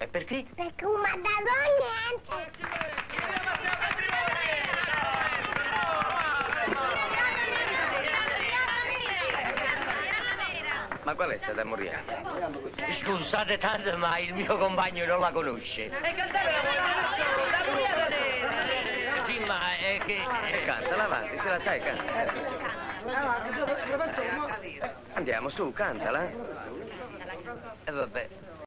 E perché? Perché non mi ha dato niente. Ma qual è stata morire? Scusate tanto, ma il mio compagno non la conosce. Sì, ma è che... Cantala avanti, se la sai, canta. Andiamo, su, cantala. vabbè.